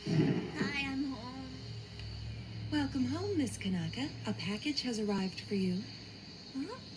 Hi, I'm home. Welcome home, Miss Kanaka. A package has arrived for you. Huh?